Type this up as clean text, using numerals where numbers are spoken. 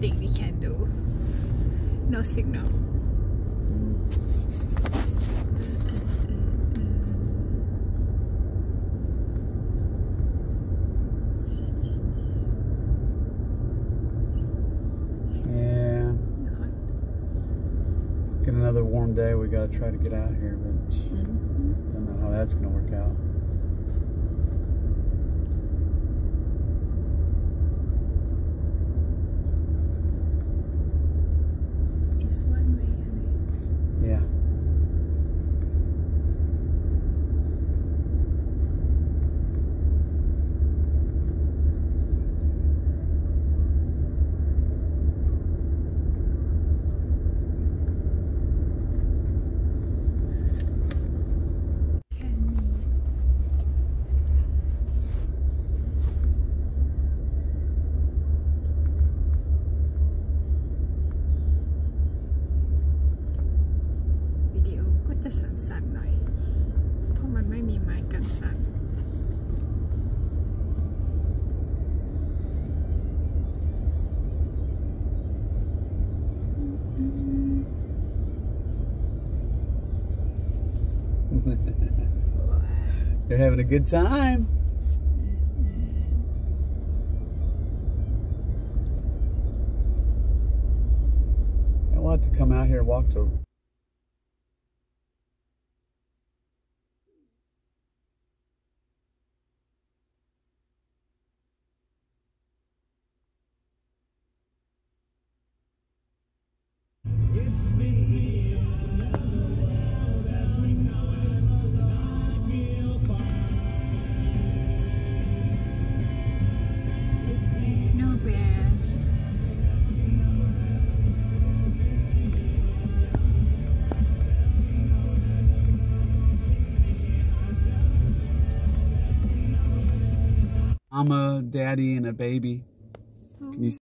nothing we can do. No signal. Yeah. Get another warm day. We gotta try to get out here, but don't know how that's gonna work out. It's one way, honey. Yeah. จะสั่นๆหน่อยเพราะมันไม่มีไม้กันสั่น You're having a good time. I want to come out here and walk to Mama, daddy, and a baby. Can you